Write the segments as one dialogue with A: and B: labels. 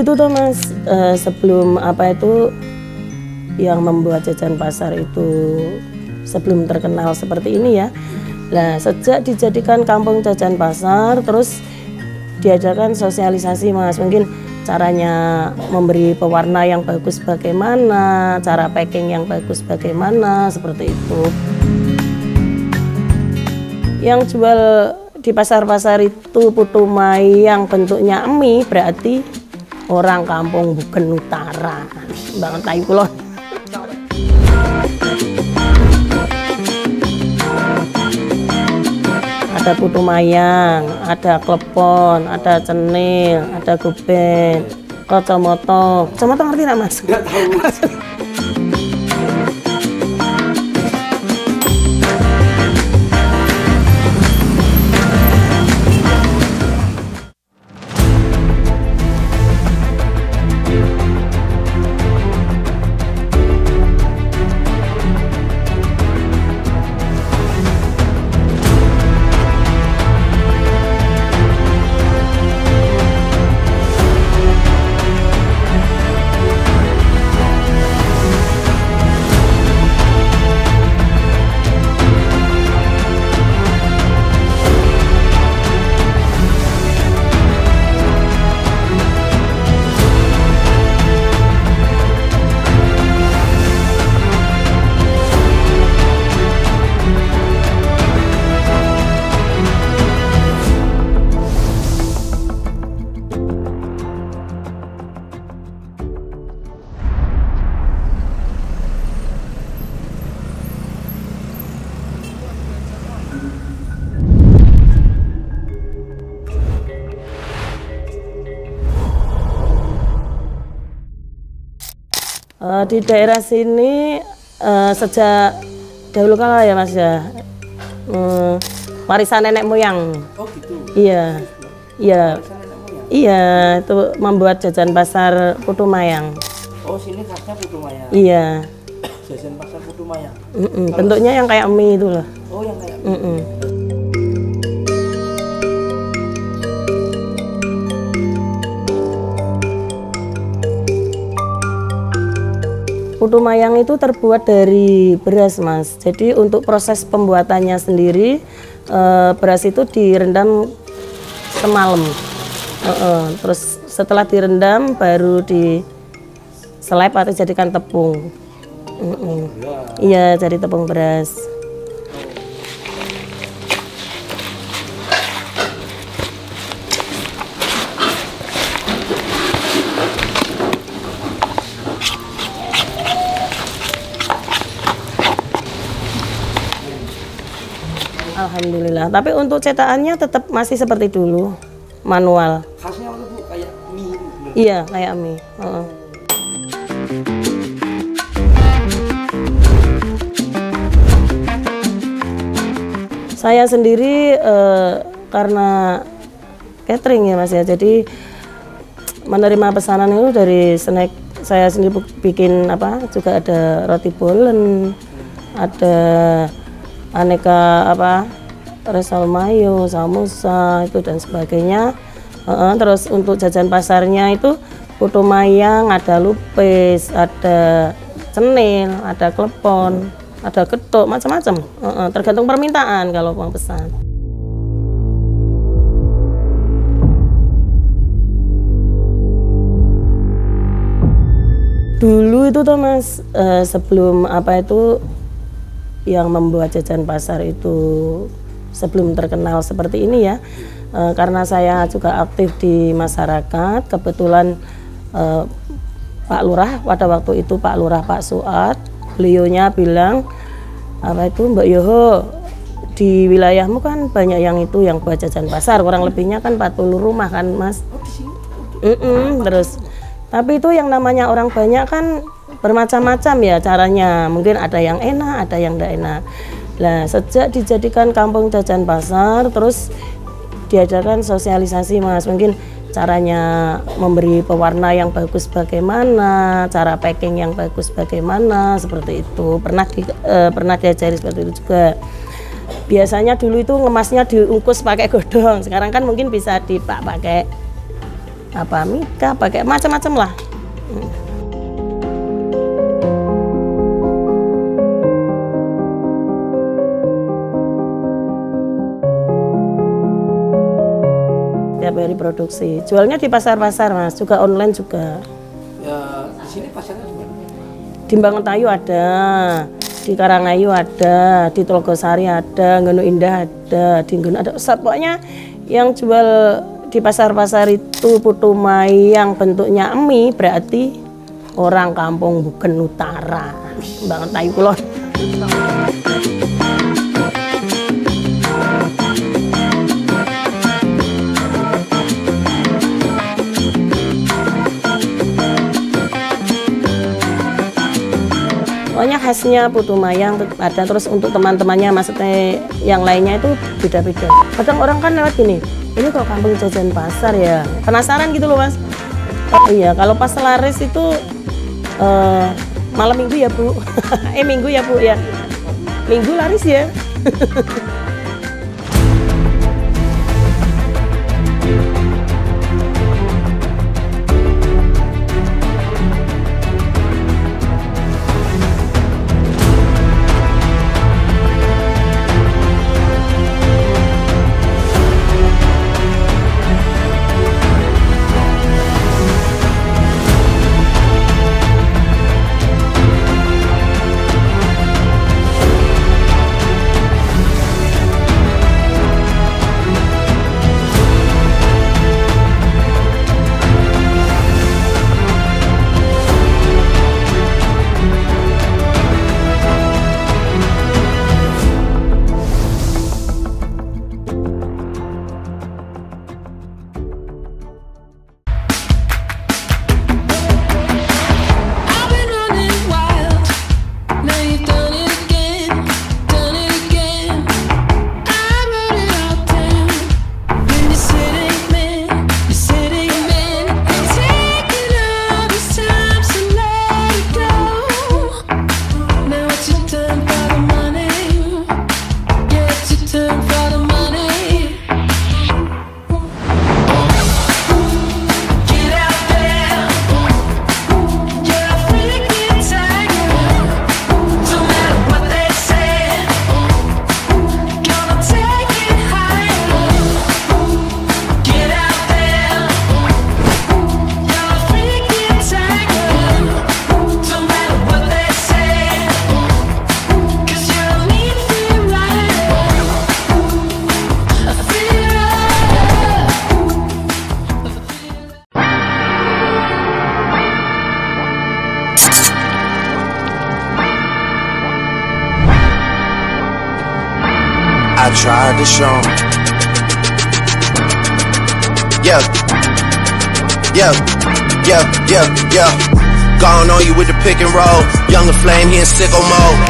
A: Dulu itu tuh Mas, sebelum apa itu yang membuat jajan pasar itu sebelum terkenal seperti ini ya. Nah, sejak dijadikan kampung jajan pasar, terus diadakan sosialisasi Mas. Mungkin caranya memberi pewarna yang bagus bagaimana, cara packing yang bagus bagaimana, seperti itu. Yang jual di pasar-pasar itu putu mayang bentuknya mie, berarti orang kampung Buken Utara. Banget tayu kulon. Ada putu mayang, ada klepon, ada cenil, ada guben, kacamata. Kacamata ngerti nggak Mas?
B: Nggak tahu.
A: Di daerah sini sejak dahulu kala ya Mas ya, warisan nenek moyang.
B: Oh gitu.
A: Iya, iya, iya itu membuat jajan pasar putu mayang.
B: Oh sini khasnya putu mayang.
A: Iya.
B: Jajan pasar putu mayang.
A: Bentuknya yang kayak mie itu loh.
B: Oh yang kayak.
A: Putu mayang itu terbuat dari beras Mas. Jadi untuk proses pembuatannya sendiri beras itu direndam semalam. Terus setelah direndam baru diselep atau jadikan tepung. Iya, jadi tepung beras. Alhamdulillah. Tapi untuk cetakannya tetap masih seperti dulu, manual.
B: Khasnya apa Bu? Kayak mie. Bener.
A: Iya, kayak mie. Saya sendiri karena catering ya Mas ya, jadi menerima pesanan itu dari snack. Saya sendiri bikin apa? Juga ada roti bolen, ada aneka apa, risol mayo, samosa itu dan sebagainya. Terus untuk jajan pasarnya itu putu mayang, ada lupis, ada cenil, ada klepon, ada getuk, macam-macam. Tergantung permintaan kalau mau pesan. Dulu itu tuh Mas, sebelum apa itu yang membuat jajan pasar itu sebelum terkenal seperti ini ya, karena saya juga aktif di masyarakat, kebetulan Pak Lurah pada waktu itu Pak Lurah Pak Suat, beliaunya bilang apa itu Mbak Yoho, di wilayahmu kan banyak yang itu yang buat jajan pasar, kurang lebihnya kan 40 rumah kan Mas. Terus tapi itu yang namanya orang banyak kan bermacam-macam ya caranya, mungkin ada yang enak, ada yang tidak enak. Nah, sejak dijadikan kampung jajan pasar, terus diadakan sosialisasi Mas. Mungkin caranya memberi pewarna yang bagus bagaimana, cara packing yang bagus bagaimana, seperti itu. Pernah diajari seperti itu juga. Biasanya dulu itu ngemasnya diungkus pakai godong, sekarang kan mungkin bisa pakai apa mika, pakai macam-macam lah. Tiap hari produksi, jualnya di pasar-pasar Mas, juga online juga.
B: Ya, di sini pasarnya di mana?
A: Di Banguntayu ada, di Karangayu ada, di Tolgosari ada, Ngenu Indah ada, di Ngenu ada. Pokoknya yang jual di pasar-pasar itu putu mayang bentuknya mie, berarti orang kampung Buken Utara. Banguntayu Kulon. Pokoknya khasnya putu mayang ada, terus untuk teman-temannya maksudnya yang lainnya itu beda-beda. Kadang orang kan lewat gini, ini kok kampung jajan pasar ya, penasaran gitu loh Mas. Oh iya, kalau pas laris itu malam minggu ya Bu, minggu ya Bu ya, minggu laris ya.
C: I tried to show 'em. Yeah, yeah, yeah, yeah, yeah. Gone on you with the pick and roll. Younger flame, he in sicko mode.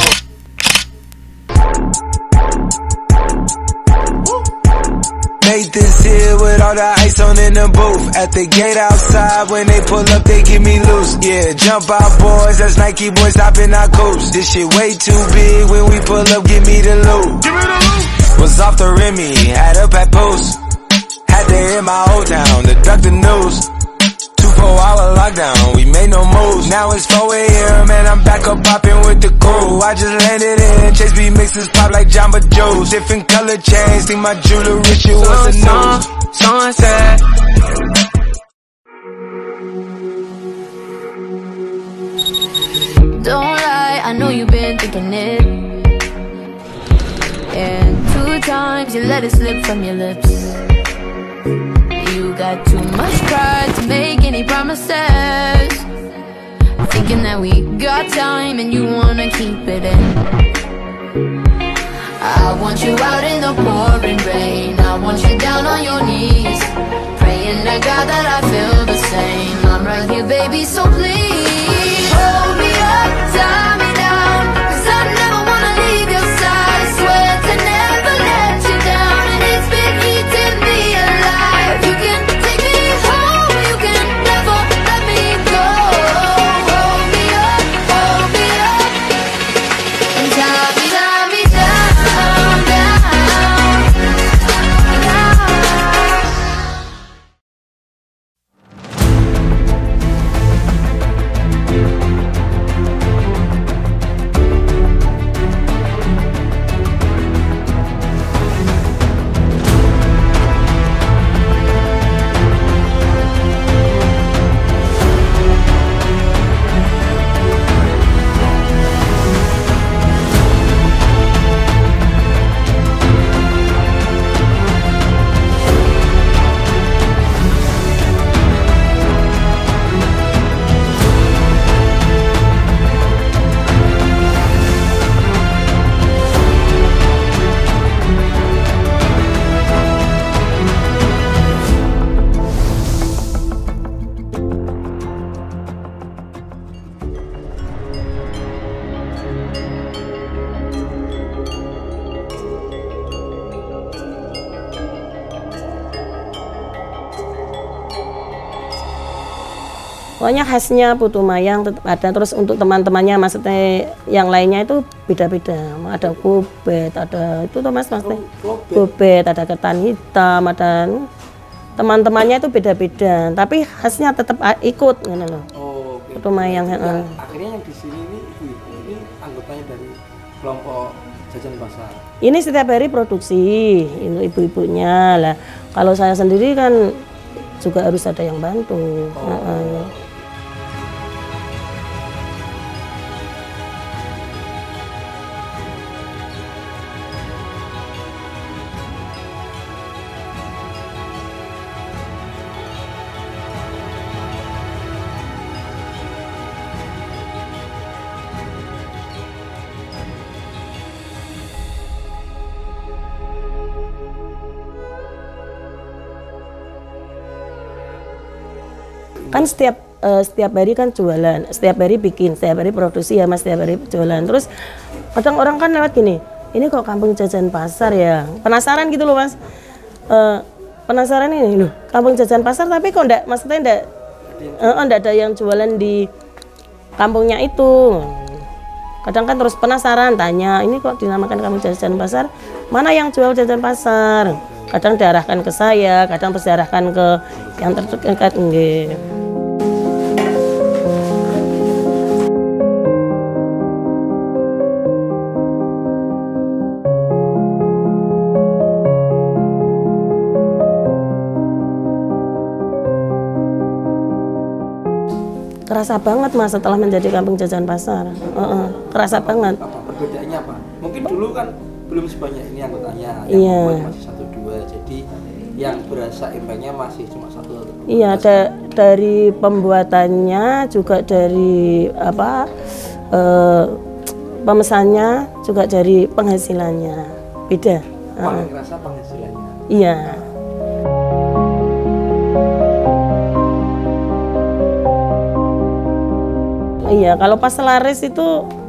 C: Made this here with all the ice on in the booth. At the gate outside, when they pull up, they give me loose. Yeah, jump out boys, that's Nike boys hopping our coast. This shit way too big, when we pull up, give me the loot. Give me the loot. Was off the Remy, had up at post. Had to hit my old town to duck the news. 24-hour lockdown, we made no moves. Now it's 4 a.m. and I'm back up popping with the crew. I just landed in, Chase B mixes pop like Jamba Joe's. Different color chains, think my jewelry shit was a news. Sunset.
D: Don't lie, I know you've been thinking it. And 2 times you let it slip from your lips. You got too much pride to make any promises. Thinking that we got time and you wanna keep it in. I want you out in the pouring rain. I want you down on your knees, praying to God that I feel the same. I'm right here, baby, so please hold me up, tie me down, 'cause I never wanna leave your side. Swear to never let you down, and it's been eating me alive. You can take me home, you can never let me go. Hold me up, and tie me down, down.
A: Pokoknya khasnya Putu Mayang tetap ada. Terus untuk teman-temannya maksudnya yang lainnya itu beda-beda. Ada kubet, ada itu tuh mas maksudnya kubet, ada ketan hitam, ada teman-temannya itu beda-beda. Tapi khasnya tetap ikut gitu loh.
B: Oh, oke.
A: Putu Mayang.
B: Ya, akhirnya yang di sini ini anggotanya dari kelompok Jajan Pasar.
A: Ini setiap hari produksi, ini ibu-ibunya lah. Kalau saya sendiri kan juga harus ada yang bantu. Kan setiap hari kan jualan, setiap hari bikin, setiap hari produksi ya mas, setiap hari jualan. Terus kadang orang kan lewat gini, ini kok kampung jajan pasar ya, penasaran gitu loh mas. Penasaran ini loh, kampung jajan pasar tapi kok enggak, maksudnya enggak ada yang jualan di kampungnya itu. Kadang kan terus penasaran, tanya, ini kok dinamakan kampung jajan pasar, mana yang jual jajan pasar? Kadang diarahkan ke saya, kadang terus diarahkan ke yang terdekat. Nggih. Kerasa banget mas setelah menjadi kampung jajan pasar. Kerasa banget.
B: Perbedaannya apa? Mungkin dulu kan belum sebanyak ini anggotanya, yang
A: Iya.
B: masih 1-2, jadi yang berasa impactnya masih cuma 1.
A: Iya, dari pembuatannya juga dari pemesannya juga dari penghasilannya beda.
B: Paling kerasa penghasilannya.
A: Iya. Iya, kalau pas laris itu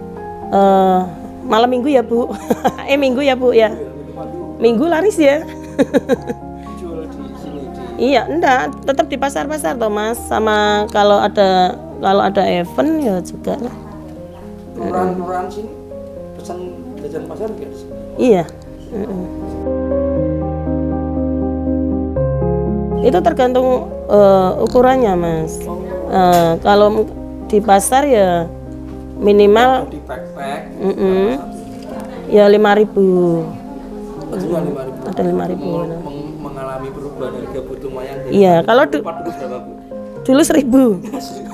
A: malam minggu ya Bu. Minggu ya Bu ya. Minggu laris ya.
B: Jual di sini
A: Iya, enggak, tetap di pasar-pasar toh Mas. Sama kalau ada event ya juga lah.
B: kelurahan-kelurahan sini pesan jajan pasar nggak di sini?
A: Iya. Itu tergantung ukurannya Mas. Kalau di pasar ya minimal
B: Di pack-pack
A: ya 5.000.
B: juga 5.000.
A: Ada 5.000.
B: Mengalami perubahan harga Putu Mayang dari
A: Iya, kalau
B: berapa Bu?
A: dulu 1.000.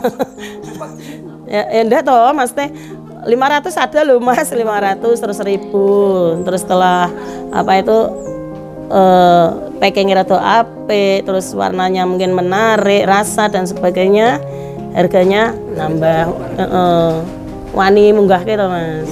A: ya enggak toh, Mas teh 500 ada loh Mas, 500 terus 1.000. Terus setelah apa itu packingnya rada apik, terus warnanya mungkin menarik, rasa dan sebagainya, harganya nambah. Wani munggah gitu Mas.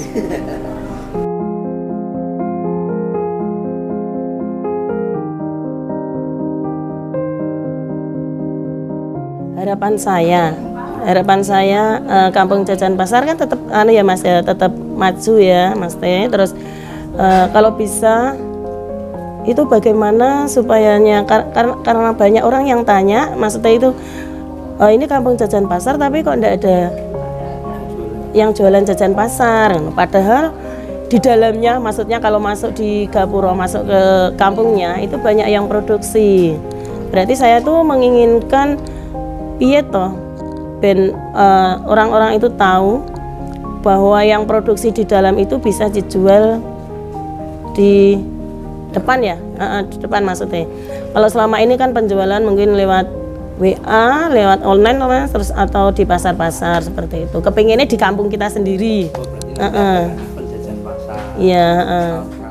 A: Harapan saya kampung jajan pasar kan tetap ya Mas ya, tetap maju ya Mas teh. Terus kalau bisa itu bagaimana supayanya, karena banyak orang yang tanya maksudnya itu ini kampung jajan pasar tapi kok enggak ada yang jualan jajan pasar, padahal di dalamnya, maksudnya kalau masuk di gapura, masuk ke kampungnya itu banyak yang produksi. Berarti saya tuh menginginkan piye toh ben orang-orang itu tahu bahwa yang produksi di dalam itu bisa dijual di depan ya, di depan maksudnya. Kalau selama ini kan penjualan mungkin lewat WA, lewat online Mas, terus atau di pasar-pasar seperti itu. Kepinginnya di kampung kita sendiri.
B: Berarti penjajan pasar.
A: Iya.